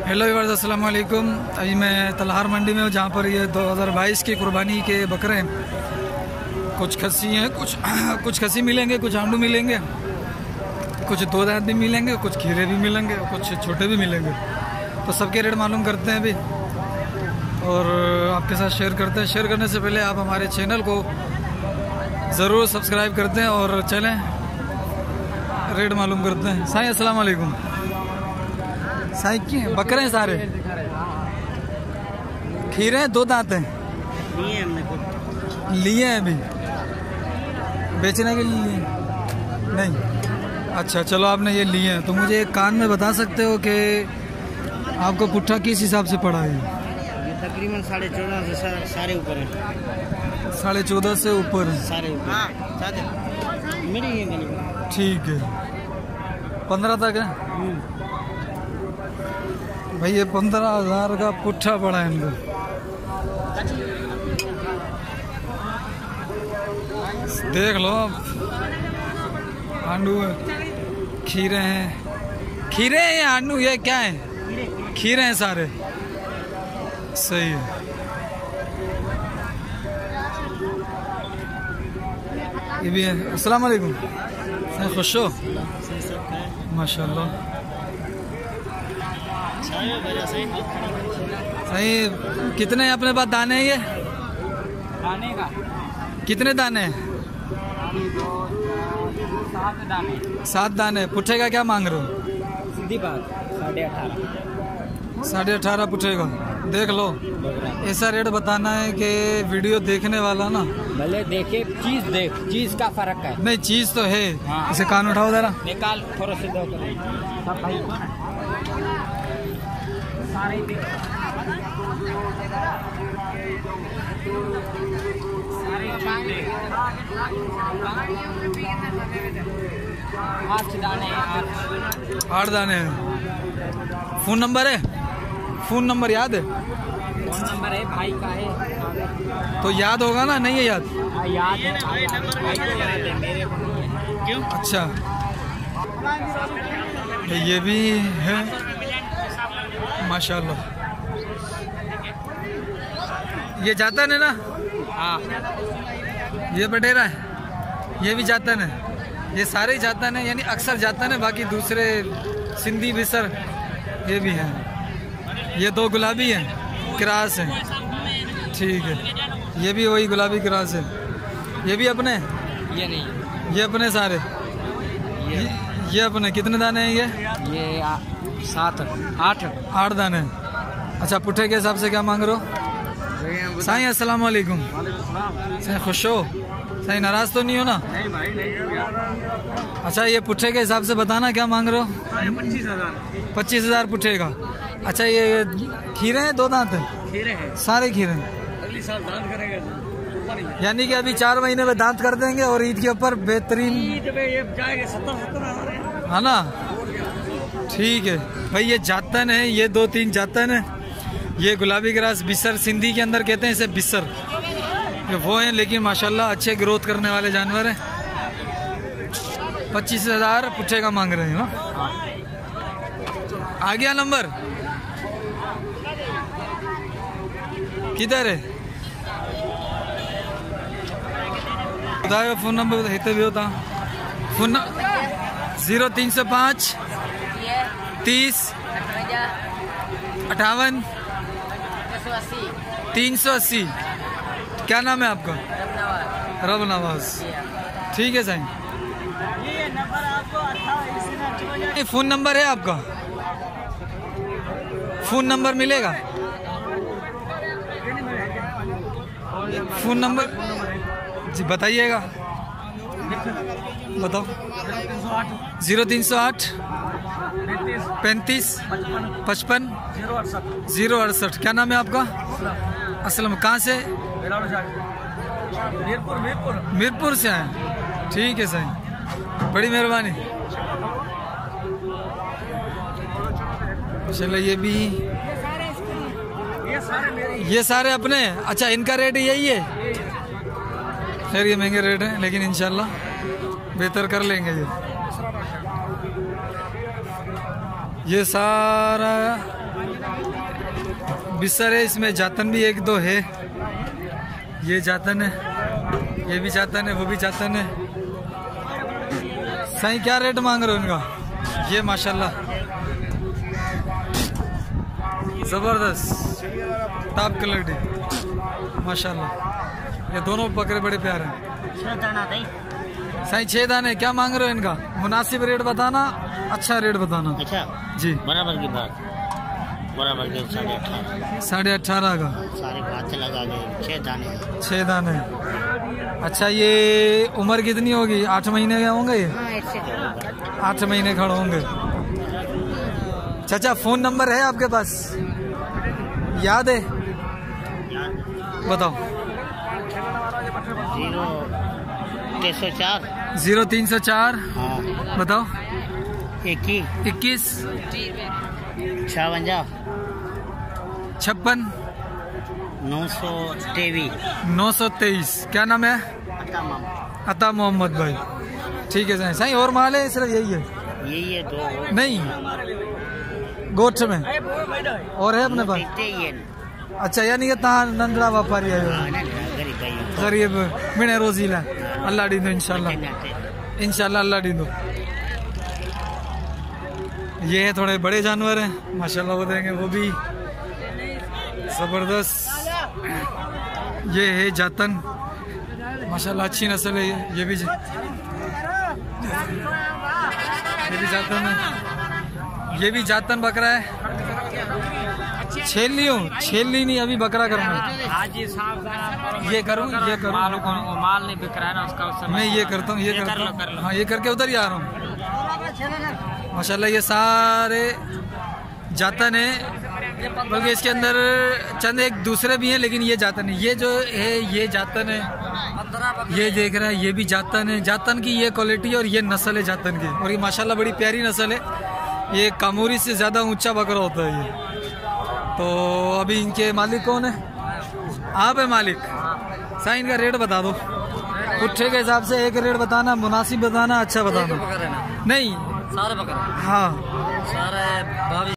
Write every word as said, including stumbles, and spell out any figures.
Hello viewers, अस्सलाम वालेकुम। अभी मैं तलहार मंडी में हूँ, जहाँ पर ये दो हज़ार बाईस की कुर्बानी के बकरे हैं। कुछ खस्सी हैं, कुछ कुछ खस्सी मिलेंगे, कुछ आंडू मिलेंगे, कुछ दो दांत भी मिलेंगे, कुछ खीरे भी मिलेंगे, कुछ छोटे भी मिलेंगे। तो सबके रेट मालूम करते हैं अभी और आपके साथ शेयर करते हैं। शेयर करने से पहले आप हमारे चैनल को ज़रूर सब्सक्राइब करते हैं और चलें रेट मालूम करते हैं। साईं अस्सलाम वालेकुम। साईं की बकरे हैं सारे, खीरे हैं, दो दांत हैं, लिए हमने कुछ लिए हैं अभी बेचने के लिए नहीं। अच्छा चलो, आपने ये लिए हैं तो मुझे एक कान में बता सकते हो कि आपको पुट्ठा किस हिसाब से पड़ा है? ये तकरीबन साढ़े चौदह से सारे ऊपर है। साढ़े चौदह से ऊपर सारे ऊपर ठीक है। पंद्रह तक है भाई। ये पंद्रह हजार का पुट्ठा पड़ा है इनको। देख लो, आंडू है, खीरे हैं, खीरे हैं या आंडू, ये क्या है? खीरे हैं सारे, सही है। ये भी है। अस्सलाम वालेकुम। खुश हो? माशाल्लाह। सही। कितने अपने पास दाने हैं? ये दाने का कितने दाने हैं? सात दाने। सात दाने। पुट्ठे का क्या मांग रहे हो? सीधी बात साढ़े अठारह साढ़े अठारह पुट्ठे का। देख लो, ऐसा रेट बताना है कि वीडियो देखने वाला ना भले देखे, चीज देख, चीज का फर्क है। नहीं, चीज तो है। हाँ। इसे कान उठाओ जरा, निकाल थोड़ा से दो भाई। सारे आठ दाने आठ दाने हैं। फोन नंबर है? फोन नंबर याद है? फोन नंबर है भाई का है तो याद होगा ना? नहीं है याद? आ, याद है भाई को याद है, मेरे को नहीं है। क्यों? अच्छा, ये भी है माशाल्लाह। ये जातन है ना? हाँ, ये बटेरा है, ये भी जातन है। ये सारे ही जातन है, यानी अक्सर जातन है, बाकी दूसरे सिंधी बिसर ये भी हैं। ये दो गुलाबी हैं, क्रास हैं। ठीक है, ये भी वही गुलाबी क्रास है। ये भी अपने? ये नहीं, ये अपने सारे ये ये, ये अपने। कितने दाने हैं ये? ये आ, सात आठ आठ दाने। अच्छा, पुट्ठे के हिसाब से क्या मांग रहे हो? साईं अस्सलाम वालेकुम। साईं खुश हो? साईं नाराज तो नहीं हो ना? नहीं भाई, नहीं। अच्छा, ये पुट्ठे के हिसाब से बताना क्या मांग रहे हो? पच्चीस हजार पच्चीस हजार पुट्ठे का। अच्छा, ये खीरे हैं, दो दांत हैं? खीरे हैं, सारे खीरे हैं, अगली साल दान करेंगे। यानी कि अभी चार महीने में दांत कर देंगे और ईद के ऊपर बेहतरीन, जाएंगे सत्तर सत्तर हजार है ना? ठीक है भाई। ये जातन है, ये दो तीन जातन है। ये गुलाबी ग्रास बिसर, सिंधी के अंदर कहते हैं इसे बिसर। ये वो हैं, लेकिन माशाल्लाह अच्छे ग्रोथ करने वाले जानवर हैं। पच्चीस हजार पुट्ठे का मांग रहे हैं। हाँ, आ गया नंबर? किधर है? बताओ फोन नंबर हिते भी होता। फोन जीरो तीन सौ पाँच तीस अठावन तीन सौ अस्सी। क्या नाम है आपका? रब नवाज। ठीक है साईं। फोन नंबर है आपका? फोन नंबर मिलेगा? फोन नंबर जी बताइएगा, बताओ। जीरो तीन सौ आठ पैंतीस पचपन जीरो अड़सठ। क्या नाम है आपका? असलम। कहाँ से? मीरपुर मीरपुर मीरपुर से आए। ठीक है सही, बड़ी मेहरबानी। चलो, ये भी, ये सारे अपने। अच्छा, इनका रेट यही है? खैर, ये महंगे रेट हैं, लेकिन इंशाल्लाह बेहतर कर लेंगे ये। ये सारा बिस्तर है, इसमें जातन भी एक दो है। ये जातन है, ये भी जातन है, वो भी जातन है। सही क्या रेट मांग रहे हो इनका? ये माशाल्लाह जबरदस्त टॉप क्वालिटी माशाल्लाह। ये दोनों बकरे बड़े प्यारे हैं। सही छह दाने क्या मांग रहे हो इनका? मुनासिब रेट बताना, अच्छा रेट बताना। अच्छा जी बराबर की बात, बराबर के साढ़े अठारह साढ़े अठारह का सारे बातें लगा गए। छह दाने छह दाने। अच्छा ये उम्र कितनी होगी? आठ महीने के होंगे ये? हाँ, ऐसे करो। आठ महीने खड़े होंगे। चाचा फोन नंबर है आपके पास? याद है? बताओ। जीरो तीन सौ चार जीरो तीन सौ चार हाँ बताओ। इक्कीस इक्कीस छवंजा छप्पन नौ सौ तेईस नौ सौ तेईस। क्या नाम है? अता मोहम्मद भाई। ठीक है सही। सही और माल है सिर्फ यही है? यही है दो नहीं गोठ में और है अपने पास? ही है। अच्छा यानी कि तहाँ नंदड़ा व्यापारी है गरीब भाई गरीब बिना रोजी ला अल्लाह डी दो इंशाल्लाह इंशाल्लाह अल्लाह डी दो। ये है थोड़े बड़े जानवर हैं माशाल्लाह, वो देंगे वो भी जबरदस्त। ये है जातन माशाल्लाह, अच्छी नस्ल है। ये भी ये भी जातन है, ये भी जातन बकरा है। छेल लियो, छेल ली नहीं अभी बकरा करना। ये करूँ ये करूँ माल नहीं बिक रहा है ना उसका, उससे मैं ये करता हूँ, ये करता कर लो, कर हूँ। लो। हाँ ये करके उधर ही आ रहा हूँ माशाल्लाह। ये सारे जातन है, बल्कि इसके अंदर चंद एक दूसरे भी हैं, लेकिन ये जातन है। ये जो है ये जातन है, ये देख रहा है ये भी जातन है। जातन की ये क्वालिटी और ये नस्ल है जातन की, और ये माशाल्लाह बड़ी प्यारी नस्ल है। ये कामूरी से ज़्यादा ऊंचा बकरा होता है ये। तो अभी इनके मालिक कौन है? आप है मालिक? साइन इनका रेट बता दो पुट्ठे के हिसाब से। एक रेट बताना, मुनासिब बताना, अच्छा बताना। नहीं सारे बकरा हाँ सारे